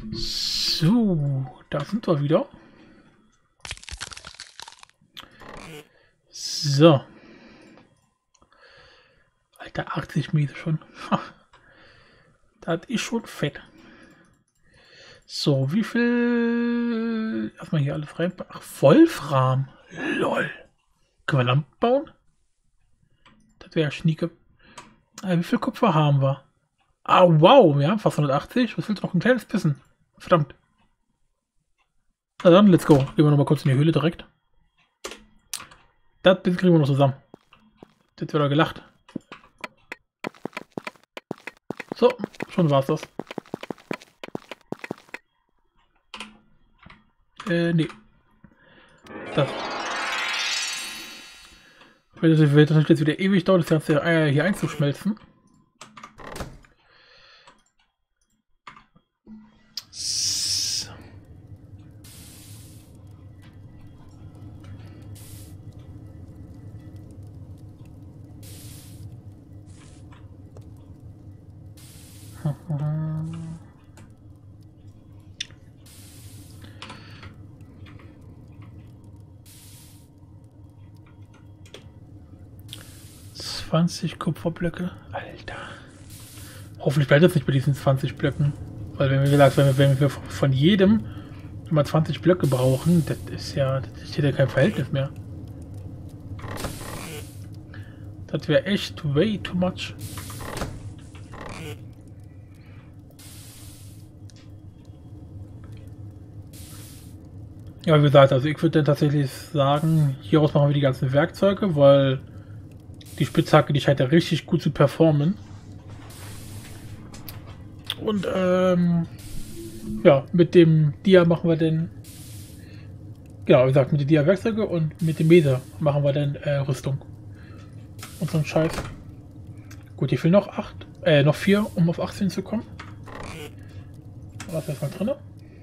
So, da sind wir wieder. So. Alter, 80 Meter schon. Das ist schon fett. So, wie viel... Erstmal hier alles rein. Ach, Wolfram. Lol. Können wir Lampen bauen? Das wäre ja schnieke. Wie viel Kupfer haben wir? Ah, wow. Wir haben fast 180. Was willst du noch? Ein kleines bisschen. Verdammt. Na dann, let's go. Gehen wir noch mal kurz in die Höhle direkt. Das bisschen kriegen wir noch zusammen. Jetzt wird er gelacht. So, schon war's das. Nee. Das. Wird das jetzt wieder ewig dauern, das ganze Eier hier einzuschmelzen. So. Kupferblöcke. Alter. Hoffentlich bleibt es nicht bei diesen 20 Blöcken. Weil wenn wir gesagt, wenn wir von jedem immer 20 Blöcke brauchen, das ist ja, das steht ja kein Verhältnis mehr. Das wäre echt way too much. Ja, wie gesagt, also ich würde dann tatsächlich sagen, hieraus machen wir die ganzen Werkzeuge, weil die Spitzhacke, die scheint ja richtig gut zu performen. Und ja, mit dem Dia machen wir dann, genau, wie gesagt, mit den Dia-Werkzeuge und mit dem Mese machen wir dann Rüstung. Und so ein Scheiß. Gut, hier fehlen noch 4, um auf 18 zu kommen. Was ist erstmal drin?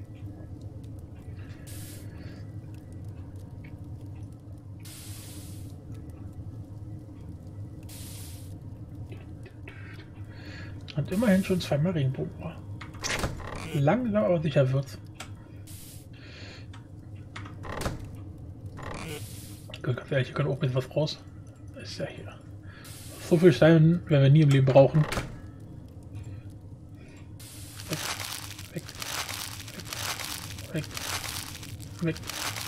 Und immerhin schon 2 Marienbogen. Langsam aber sicher wird's. Ganz ehrlich, hier kann auch ein bisschen was raus. Das ist ja hier. So viel Steine werden wir nie im Leben brauchen. Weg. Weg. Weg. Weg.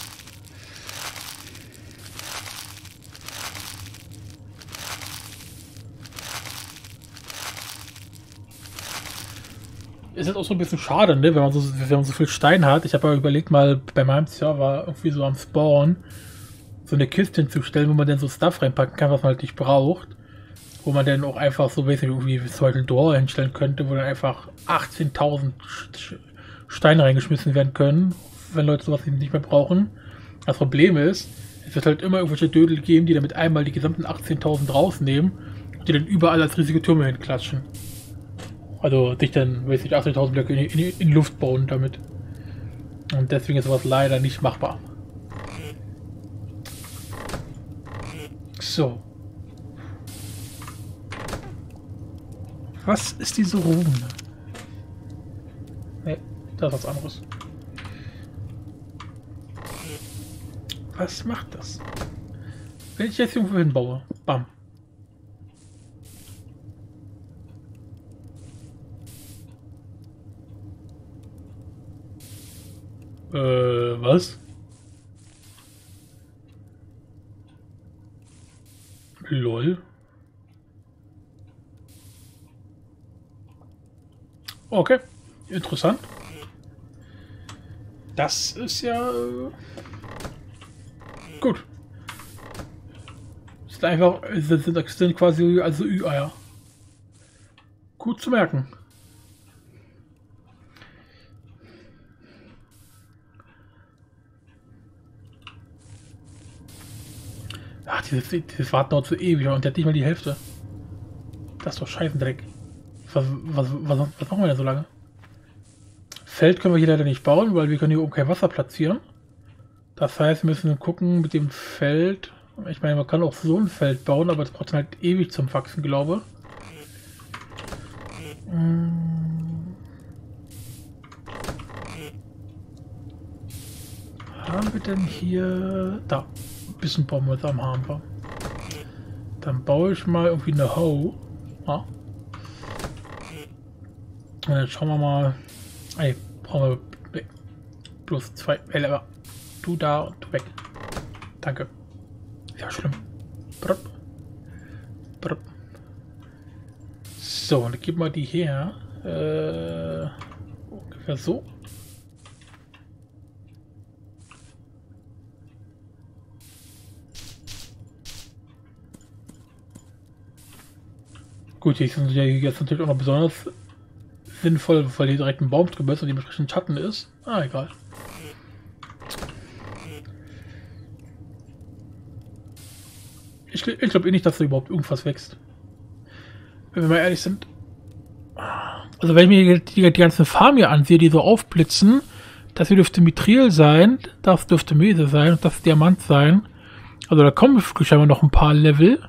Ist jetzt auch so ein bisschen schade, ne? Wenn man so viel Stein hat. Ich habe ja überlegt, mal bei meinem Server irgendwie so am Spawn so eine Kiste hinzustellen, wo man dann so Stuff reinpacken kann, was man halt nicht braucht. Wo man dann auch einfach so irgendwie zum Beispiel ein Door hinstellen könnte, wo dann einfach 18.000 Steine reingeschmissen werden können, wenn Leute sowas nicht mehr brauchen. Das Problem ist, es wird halt immer irgendwelche Dödel geben, die damit einmal die gesamten 18.000 rausnehmen und die dann überall als riesige Türme hinklatschen. Also sich dann, weiß ich, 18.000 Blöcke in Luft bauen damit. Und deswegen ist sowas leider nicht machbar. So. Was ist diese Rune? Ne, das ist was anderes. Was macht das? Wenn ich jetzt irgendwo hinbaue. Bam. Was? Lol. Okay, interessant. Das ist ja gut. Ist einfach, sind quasi also Ü-Eier. Gut zu merken. Ach, dieses Warten dauert so ewig und der hat nicht mal die Hälfte. Das ist doch Scheißendreck. Was machen wir denn so lange? Feld können wir hier leider nicht bauen, weil wir können hier oben kein Wasser platzieren. Das heißt, wir müssen gucken mit dem Feld. Ich meine, man kann auch so ein Feld bauen, aber das braucht dann halt ewig zum Wachsen, glaube ich. haben wir denn hier? Da. Ein bisschen Baumholz am haben wir. Dann baue ich mal irgendwie eine Hoe. Ja. Und jetzt schauen wir mal. Ey, brauchen wir bloß 2 Elever. Du da und du weg. Danke. Ja, schlimm. Brupp. Brupp. So, und dann geben wir die her. Ungefähr so. Gut, die sind ja jetzt natürlich auch noch besonders sinnvoll, weil hier direkt ein Baum drüber ist und dementsprechend Schatten ist. Ah, egal. Ich glaube eh nicht, dass da überhaupt irgendwas wächst. Wenn wir mal ehrlich sind. Also wenn ich mir die ganzen Farmen hier ansehe, die so aufblitzen, das hier dürfte Mithril sein, das dürfte Mese sein und das Diamant sein. Also da kommen scheinbar noch ein paar Level.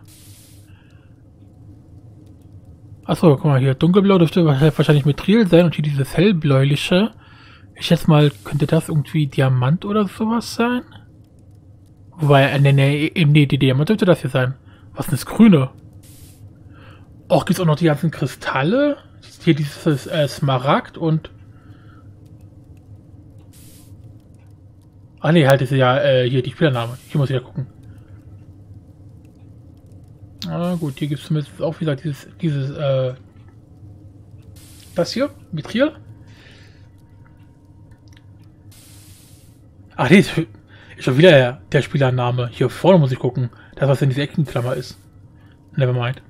Achso, guck mal hier, dunkelblau dürfte wahrscheinlich Mithril sein und hier dieses hellbläuliche. Ich schätze mal, könnte das irgendwie Diamant oder sowas sein? Wobei, nee, die Diamant dürfte das hier sein. Was ist das Grüne? Auch gibt es auch noch die ganzen Kristalle. Hier dieses Smaragd und... Ah ne, halt ist ja hier die Spielername. Hier muss ich ja gucken. Ah gut, hier gibt es zumindest auch wieder dieses das hier, Mithril. Ach nee, ist schon wieder der Spielername. Hier vorne muss ich gucken. Das, was in dieser Eckenklammer ist. Nevermind.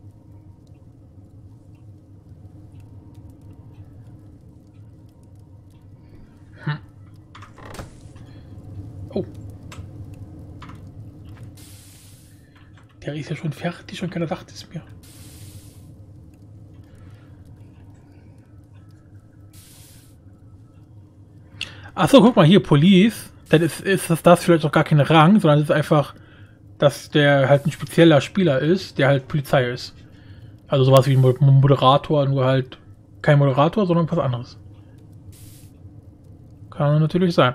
Oh. Der ist ja schon fertig und keiner dachte es mir. Achso, guck mal hier, Police. Dann ist das vielleicht auch gar kein Rang, sondern es ist einfach, dass der halt ein spezieller Spieler ist, der halt Polizei ist. Also sowas wie ein Moderator, nur halt kein Moderator, sondern was anderes. Kann natürlich sein.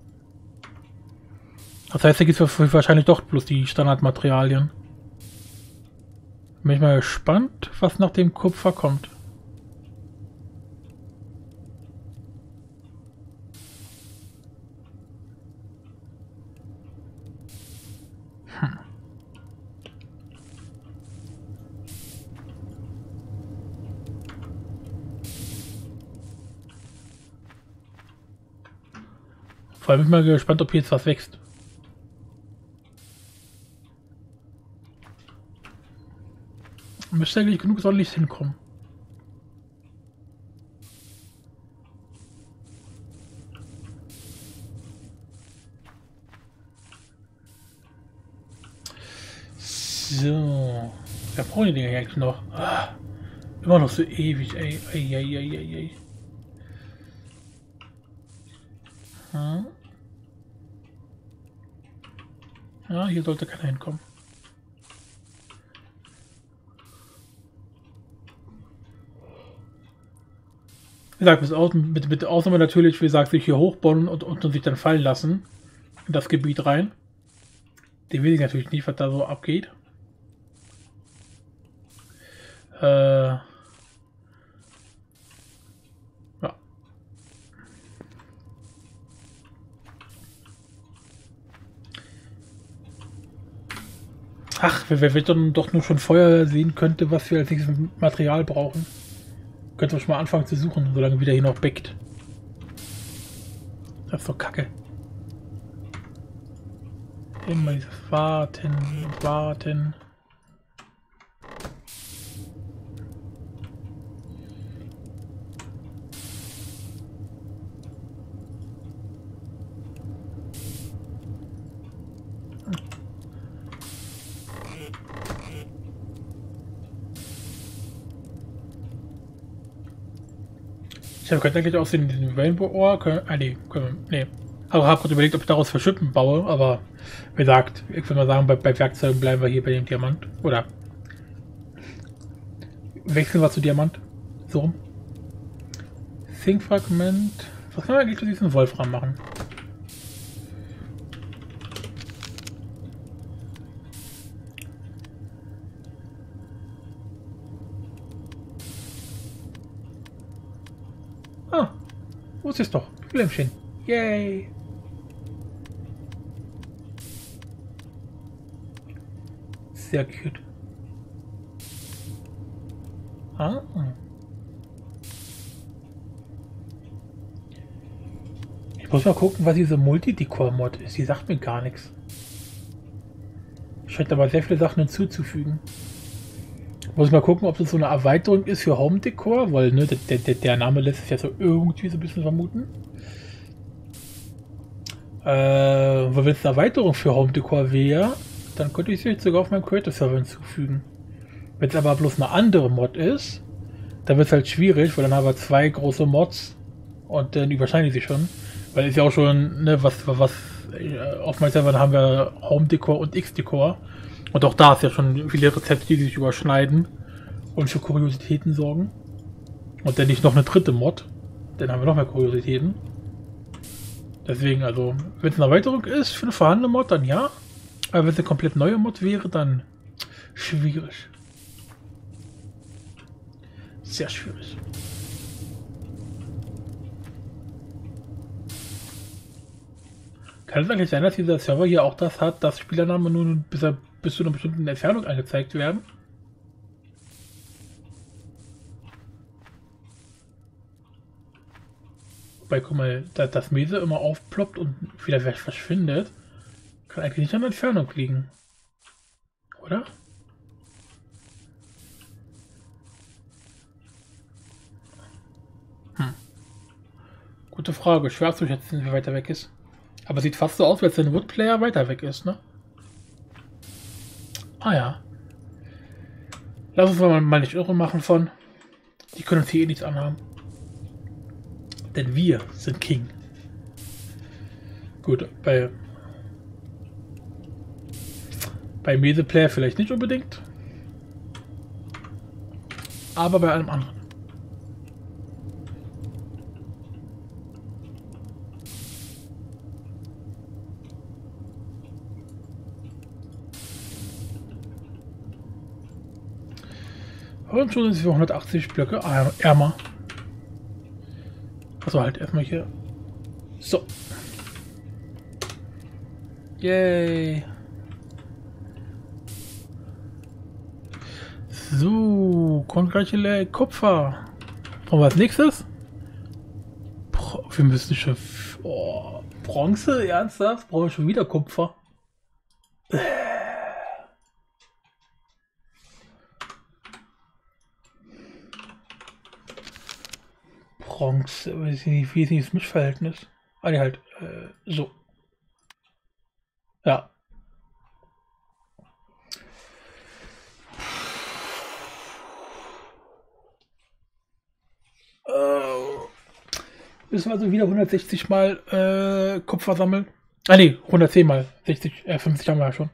Das heißt, da gibt es wahrscheinlich doch bloß die Standardmaterialien. Bin ich mal gespannt, was nach dem Kupfer kommt. Vor allem bin ich mal gespannt, ob hier jetzt was wächst. Müsste eigentlich genug Sonnenlicht hinkommen. So. Wer braucht die Dinger eigentlich noch? Ah, immer noch so ewig, ey. Ey. Hm. Ja, hier sollte keiner hinkommen. Wie gesagt, mit Ausnahme natürlich, wie gesagt, sich hier hochbauen und sich dann fallen lassen in das Gebiet rein. Die will ich natürlich nicht, was da so abgeht. Ja. Ach, wer dann doch nur schon vorher sehen könnte, was wir als nächstes Material brauchen. Könnte schon mal anfangen zu suchen, solange wieder hier noch backt. Das ist doch kacke. Immer dieses Warten und Warten. Ich habe gerade eigentlich aus den Rainbow Ore. Nee. Aber habe gerade überlegt, ob ich daraus Verschippen baue. Aber wie gesagt, ich würde mal sagen, bei Werkzeugen bleiben wir hier bei dem Diamant. Oder wechseln wir zu Diamant. So rum. Zinkfragment. Was kann man eigentlich mit diesem Wolfram machen? Wo ist doch? Blümchen. Yay! Sehr cute. Ah. Ich muss mal gucken, was diese Multidecor-Mod ist. Die sagt mir gar nichts. Scheint aber sehr viele Sachen hinzuzufügen. Muss mal gucken, ob das so eine Erweiterung ist für Home Decor, weil ne, der Name lässt es ja so irgendwie so ein bisschen vermuten. Weil wenn es eine Erweiterung für Home Decor wäre, dann könnte ich sie jetzt sogar auf meinem Creator Server hinzufügen. Wenn es aber bloß eine andere Mod ist, dann wird es halt schwierig, weil dann haben wir zwei große Mods und dann überschneiden die sich schon. Weil ist ja auch schon, ne, was auf meinem Server haben wir Home Decor und X-Decor. Und auch da ist ja schon viele Rezepte, die sich überschneiden und für Kuriositäten sorgen. Und dann nicht noch eine dritte Mod, dann haben wir noch mehr Kuriositäten. Deswegen, also, wenn es eine Erweiterung ist für eine vorhandene Mod, dann ja. Aber wenn es eine komplett neue Mod wäre, dann schwierig. Sehr schwierig. Kann es eigentlich sein, dass dieser Server hier auch das hat, dass Spielernamen nur bis zu einer bestimmten Entfernung angezeigt werden? Wobei, guck mal, das Mese immer aufploppt und wieder verschwindet, kann eigentlich nicht an der Entfernung liegen. Oder? Gute Frage. Schwer abzuschätzen, wie weit er weg ist. Aber sieht fast so aus, als wenn der Woodplayer weiter weg ist, ne? Ah ja. Lass uns mal nicht irre machen von. Die können uns hier eh nichts anhaben. Denn wir sind King. Gut, bei Meseplayer vielleicht nicht unbedingt. Aber bei allem anderen. Und schon sind wir 180 Blöcke ärmer. Also halt erstmal hier. So. Yay. So, congratulate Kupfer. Und was nächstes? Wir müssen schon. Oh, Bronze? Ernsthaft? Brauche ich schon wieder Kupfer? Bronze, wie ist das Mischverhältnis? Ah, die halt, so. Ja. Müssen wir also wieder 160 mal Kupfer sammeln? Ah ne, 110 mal 60, 50 haben wir ja schon.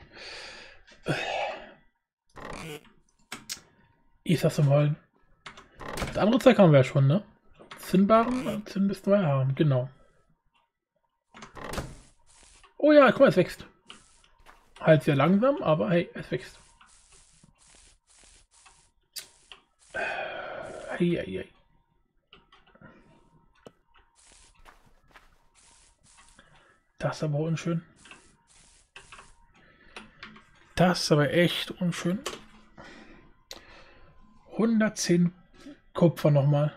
Ist das zum Heulen? Das andere Zeug haben wir ja schon, ne? Zinnbaren, Zinn müssten wir haben, genau. Oh ja, guck mal, es wächst. Halt sehr langsam, aber hey, es wächst. Hey, hey, hey. Das ist aber unschön. Das ist aber echt unschön. 110 Kupfer nochmal.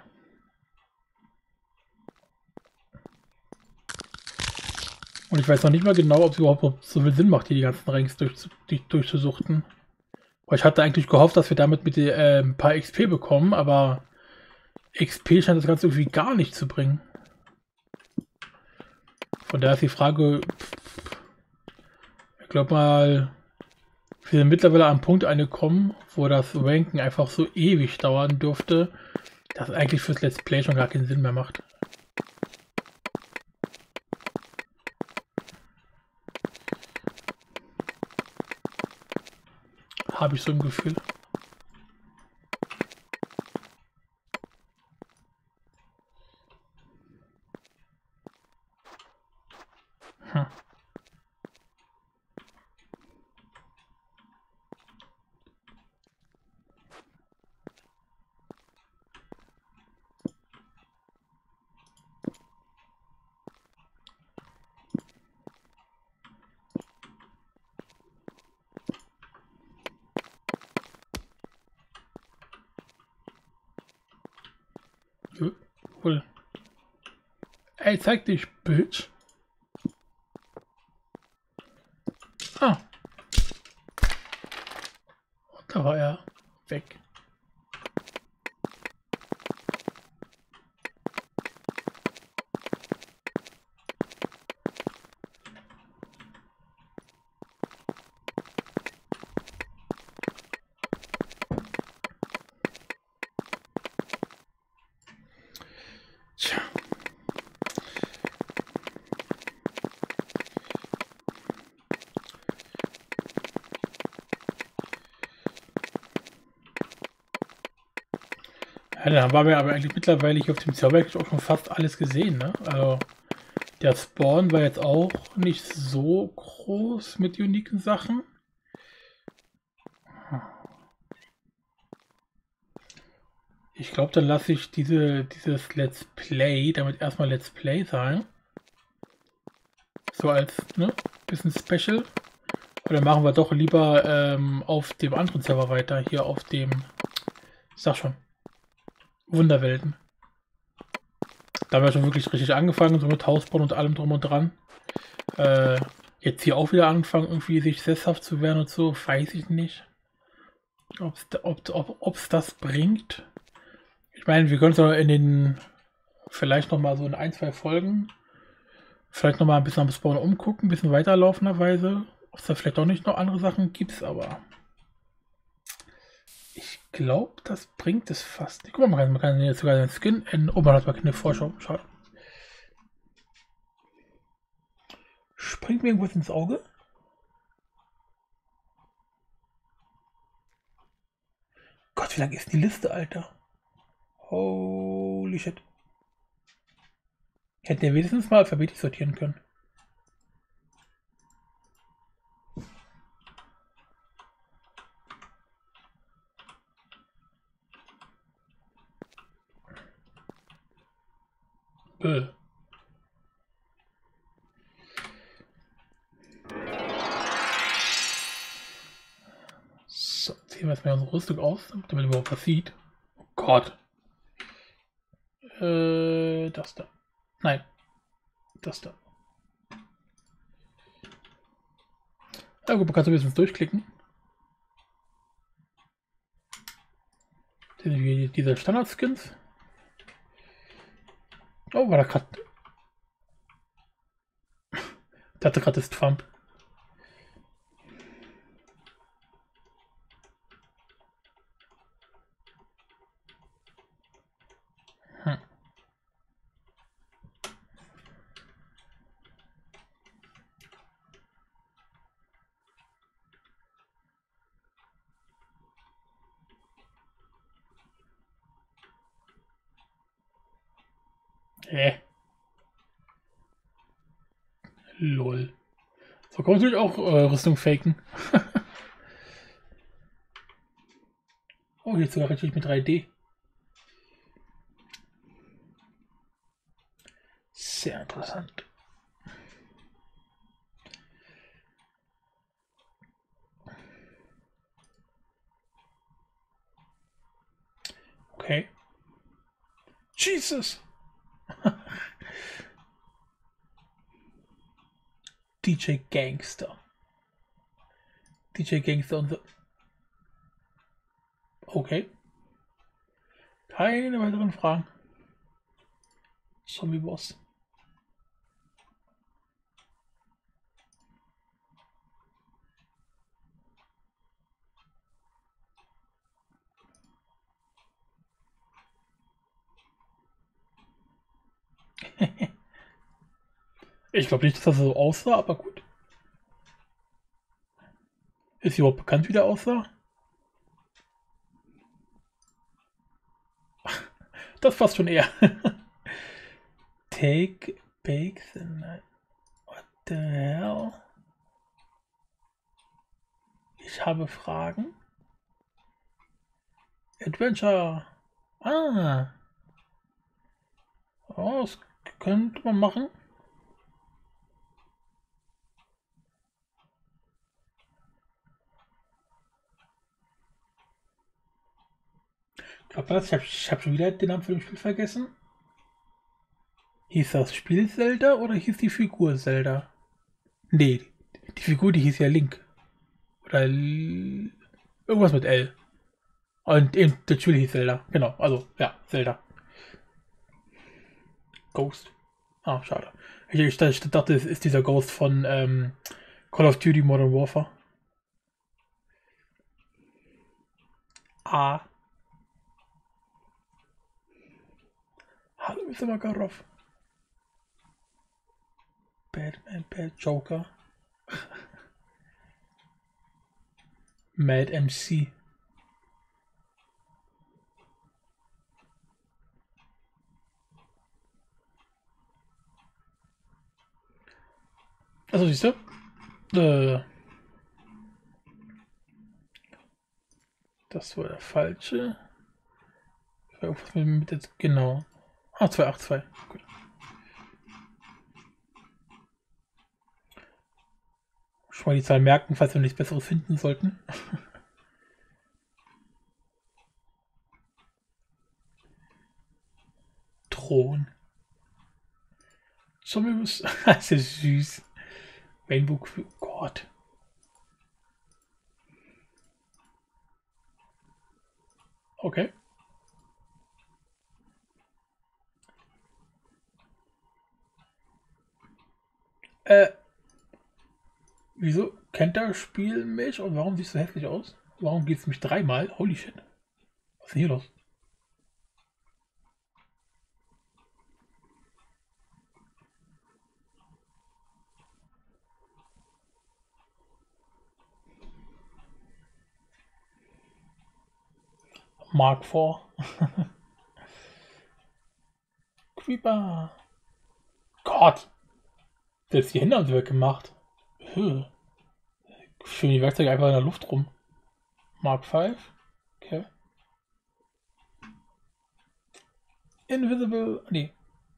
Und ich weiß noch nicht mal genau, ob es überhaupt so viel Sinn macht, hier die ganzen Ranks durchzusuchten. Weil ich hatte eigentlich gehofft, dass wir damit mit ein paar XP bekommen, aber XP scheint das Ganze irgendwie gar nicht zu bringen. Von daher ist die Frage, ich glaube mal, wir sind mittlerweile am Punkt angekommen, wo das Ranken einfach so ewig dauern dürfte, dass eigentlich fürs Let's Play schon gar keinen Sinn mehr macht. Habe ich so ein Gefühl. Hm. Wohl. Ey, zeig dich, Bitch. Ah. Und da war er weg. Tja. Ja, dann haben wir aber eigentlich mittlerweile hier auf dem Server auch schon fast alles gesehen, ne? Also der Spawn war jetzt auch nicht so groß mit uniken Sachen. Ich glaube, dann lasse ich dieses Let's Play damit erstmal Let's Play sein. So als, ne, bisschen Special. Oder machen wir doch lieber auf dem anderen Server weiter, hier auf dem, ich sag schon, Wunderwelten. Da haben wir schon wirklich richtig angefangen, so mit Hausbauen und allem drum und dran. Jetzt hier auch wieder angefangen, irgendwie sich sesshaft zu werden und so, weiß ich nicht. Ob's das bringt. Ich meine, wir können uns in den, vielleicht noch mal so in 1, 2 Folgen, vielleicht noch mal ein bisschen am Spawn umgucken, ein bisschen weiterlaufenderweise. Ob es da vielleicht auch nicht noch andere Sachen gibt, aber ich glaube, das bringt es fast nicht. Guck mal, man kann jetzt sogar den Skin ändern. Oh, man hat mal keine Vorschau. Schade. Springt mir irgendwas ins Auge? Gott, wie lang ist die Liste, Alter? Holy shit. Hätten wir wenigstens mal alphabetisch sortieren können. So, ziehen wir jetzt mal unsere Rüstung aus, damit man überhaupt was sieht. Oh Gott. Das da. Nein. Das da. Ja gut, man kann so ein bisschen durchklicken. Diese Standard-Skins. Oh, war da gerade. Da hatte gerade das Trump. Hm. Lol. So kann man natürlich auch Rüstung faken. Oh, jetzt sogar richtig mit 3D. Sehr interessant. Okay. Jesus! DJ Gangster. DJ Gangster und so. Okay. Keine weiteren Fragen. Zombie Boss. Ich glaube nicht, dass das so aussah, aber gut. Ist überhaupt bekannt, wie der aussah? Das passt schon eher. Take bake the night. What the hell? Ich habe Fragen. Adventure. Ah. Oh, das könnte man machen. Glaub was? Ich hab schon wieder den Namen von dem Spiel vergessen. Hieß das Spiel Zelda oder hieß die Figur Zelda? Nee, die Figur, die hieß ja Link. Oder irgendwas mit L. Und eben das Spiel hieß Zelda. Genau, also, ja, Zelda. Ghost. Ah, schade. Ich dachte, es ist dieser Ghost von Call of Duty Modern Warfare. Ah. Hallo, Mr. Makarov. Batman, Bad Joker. Mad MC. Also siehst du? Das war der falsche. Irgendwas mit jetzt, genau. Ah, 282. Gut. Schon mal die Zahl merken, falls wir nichts Besseres finden sollten. Thron. Zombies. Das ist süß. Rainbow Crew. Gott. Okay. Wieso kennt das Spiel mich und warum siehst du hässlich aus? Warum geht es mich dreimal? Holy shit. Was ist denn hier los? Mark IV. Creeper. Gott. Selbst die Hände haben sie weggemacht. Schön die Werkzeuge einfach in der Luft rum. Mark V. Okay. Invisible. Nee.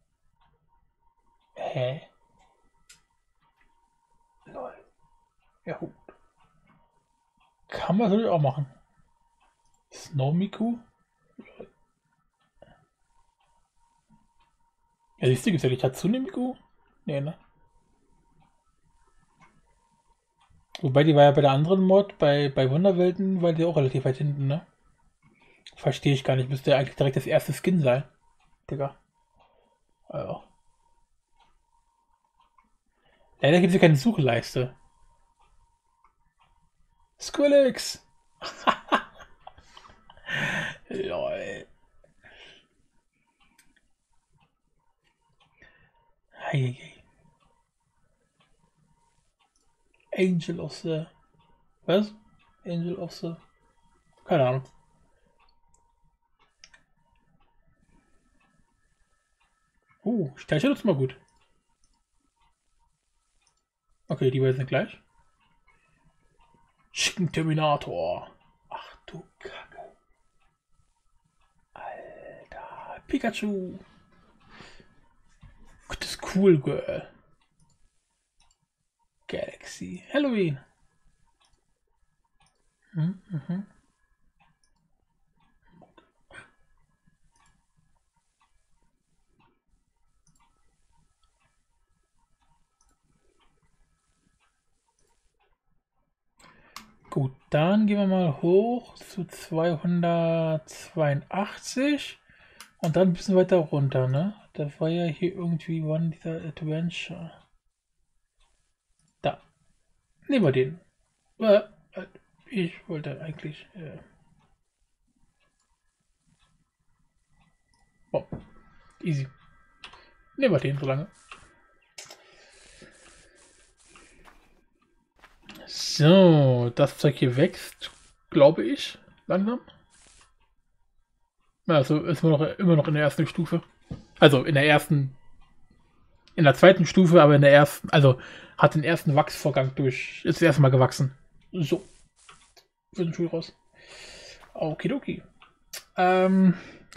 Hä? Lol. Ja, gut. Kann man natürlich auch machen. Snow Miku? Ja, siehst du, gibt's ja die Tatsune Miku? Nee, ne? Wobei die war ja bei der anderen Mod, bei Wunderwelten, war die auch relativ weit hinten, ne? Verstehe ich gar nicht. Müsste ja eigentlich direkt das erste Skin sein. Digga. Ja. Leider gibt es hier keine Suchleiste. Skrillex! Lol. Heieiei. Angel of the... Was? Angel of the... Keine Ahnung. Sternchen ist mal gut. Okay, die beiden sind gleich. Chicken Terminator. Ach du Kacke. Alter. Pikachu. Das ist cool, Girl. Galaxy. Halloween. Mhm. Gut, dann gehen wir mal hoch zu 282 und dann ein bisschen weiter runter, ne? Da war ja hier irgendwie One dieser Adventure. Da. Nehmen wir den. Ich wollte eigentlich. Oh, easy. Nehmen wir den so lange. So, das Zeug hier wächst, glaube ich, langsam. Also ist immer noch in der ersten Stufe. Also in der zweiten Stufe, aber in der ersten, also hat den ersten Wachsvorgang durch, ist das erste Mal gewachsen. So. Für den Schuh raus. Okidoki. Dann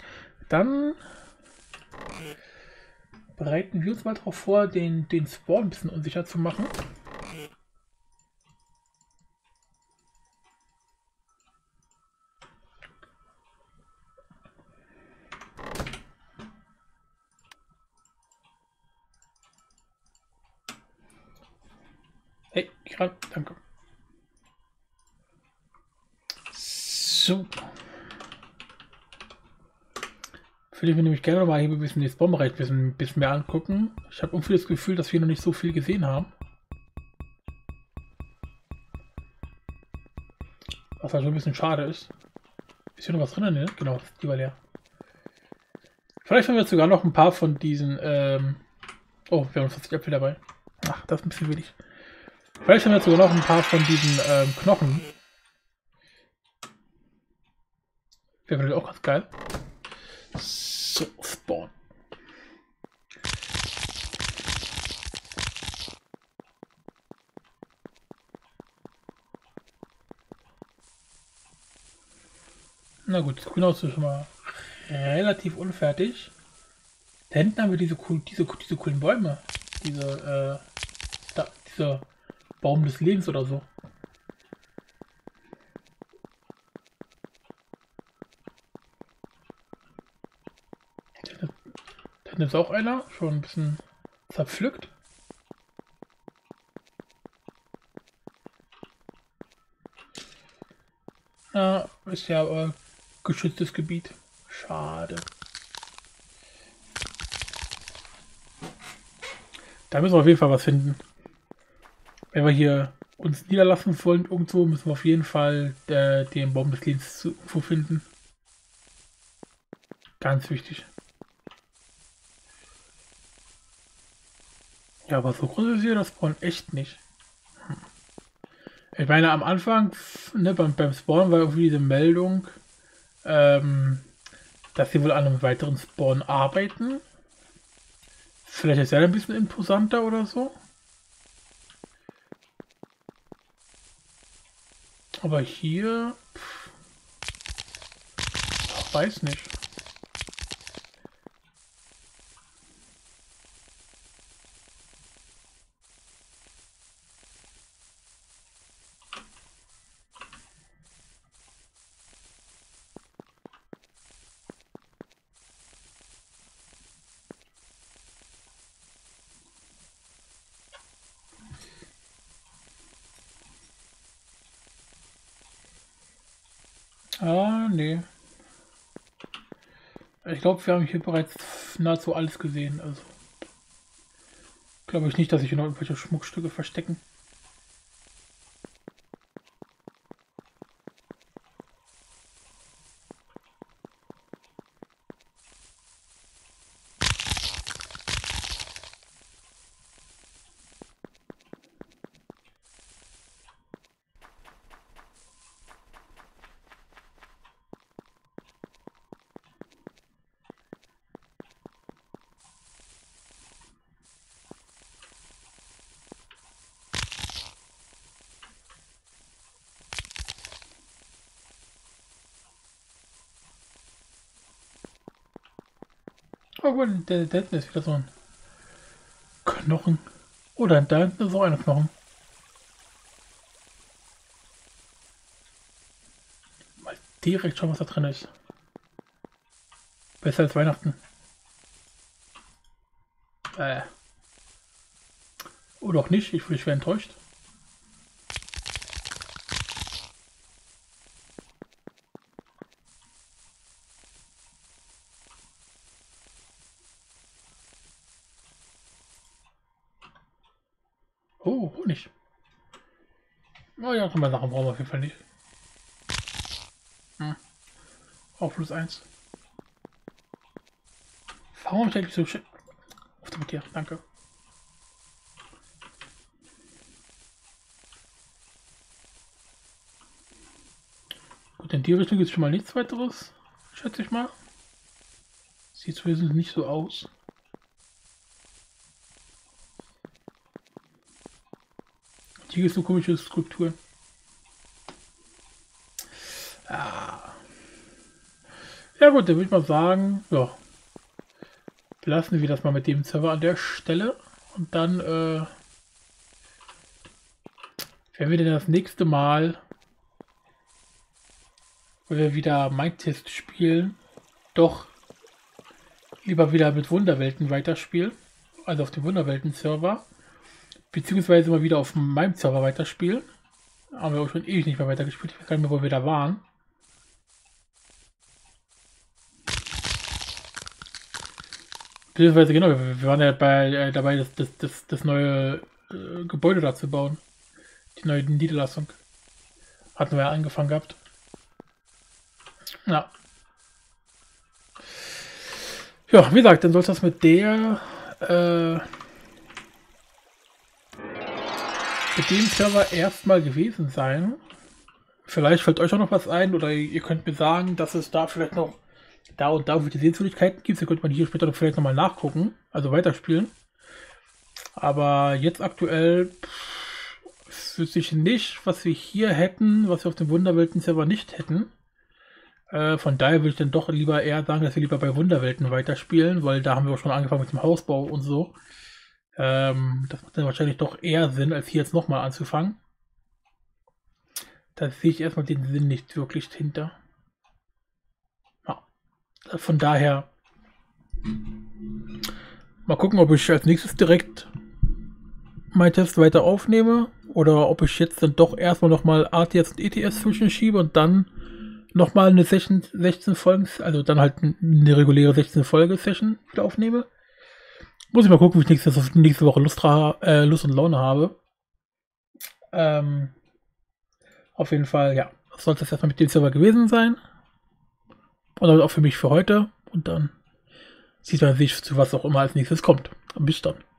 bereiten wir uns mal darauf vor, den Spawn ein bisschen unsicher zu machen. Geh ran, danke. So. Würde ich mir nämlich gerne mal hier ein bisschen die Spawnbereich ein bisschen mehr angucken. Ich habe irgendwie das Gefühl, dass wir noch nicht so viel gesehen haben. Was halt schon ein bisschen schade ist. Ist hier noch was drin, ne? Genau, die war leer. Vielleicht haben wir jetzt sogar noch ein paar von diesen, oh, wir haben 40 Äpfel dabei. Ach, das ist ein bisschen wenig. Vielleicht haben wir jetzt sogar noch ein paar von diesen, Knochen. Wäre vielleicht auch ganz geil. So, Spawn. Na gut, das Grünhaus ist schon mal relativ unfertig. Da hinten haben wir diese coolen Bäume. Dieser Baum des Lebens oder so. Da hinten ist auch einer, schon ein bisschen zerpflückt. Ja, ist ja aber geschütztes Gebiet. Schade. Da müssen wir auf jeden Fall was finden. Wenn wir hier uns niederlassen wollen irgendwo, müssen wir auf jeden Fall den Baum des Lebens irgendwo finden. Ganz wichtig. Ja, aber so groß ist hier das Spawn echt nicht. Ich meine, am Anfang, ne, beim Spawn war irgendwie diese Meldung, dass sie wohl an einem weiteren Spawn arbeiten. Vielleicht ist er ein bisschen imposanter oder so. Aber hier, weiß nicht. Ah, nee. Ich glaube, wir haben hier bereits nahezu alles gesehen. Also glaube ich nicht, dass sich hier noch irgendwelche Schmuckstücke verstecken. Oh gut, da hinten ist wieder so ein Knochen. Oder da hinten ist auch ein Knochen. Mal direkt schauen, was da drin ist. Besser als Weihnachten. Oder auch nicht, ich bin schwer enttäuscht. Oh, Honig. Oh ja, kann man Sachen brauchen wir auf jeden Fall nicht. Hm. Auch +1. Warum ich eigentlich so schön auf dem Tier? Danke. Gut, in die Richtung ist schon mal nichts weiteres, schätze ich mal. Sieht zumindest nicht so aus. Hier ist so komische Skulptur. Ah. Ja gut, dann würde ich mal sagen, ja, lassen wir das mal mit dem Server an der Stelle. Und dann werden wir dann das nächste Mal, wenn wir wieder Minecraft spielen, doch lieber wieder mit Wunderwelten weiterspielen. Also auf dem Wunderwelten-Server. beziehungsweise mal wieder auf meinem Server weiterspielen. Haben wir auch schon ewig nicht mehr weitergespielt. Ich weiß gar nicht mehr, wo wir da waren. Beziehungsweise, genau, wir waren ja dabei, das neue Gebäude da zu bauen. Die neue Niederlassung. Hatten wir ja angefangen gehabt. Ja. Ja, wie gesagt, dann soll das mit dem Server erstmal gewesen sein. Vielleicht fällt euch auch noch was ein oder ihr könnt mir sagen, dass es da vielleicht noch da und da die Sehenswürdigkeiten gibt. Da könnte man hier später vielleicht nochmal nachgucken, also weiterspielen. Aber jetzt aktuell wüsste ich nicht, was wir hier hätten, was wir auf dem Wunderwelten-Server nicht hätten. Von daher würde ich dann doch lieber eher sagen, dass wir lieber bei Wunderwelten weiterspielen, weil da haben wir auch schon angefangen mit dem Hausbau und so. Das macht dann wahrscheinlich doch eher Sinn, als hier jetzt nochmal anzufangen. Da sehe ich erstmal den Sinn nicht wirklich hinter. Ja. Von daher mal gucken, ob ich als nächstes direkt meinen Test weiter aufnehme oder ob ich jetzt dann doch erstmal nochmal ATS und ETS zwischenschiebe und dann nochmal eine 16 Folgen, also dann halt eine reguläre 16 Folge Session wieder aufnehme. Muss ich mal gucken, wie ich nächste Woche Lust und Laune habe. Auf jeden Fall, ja, das sollte es erstmal mit dem Server gewesen sein. Und damit auch für mich für heute. Und dann sieht man sich, zu was auch immer als nächstes kommt. Bis dann.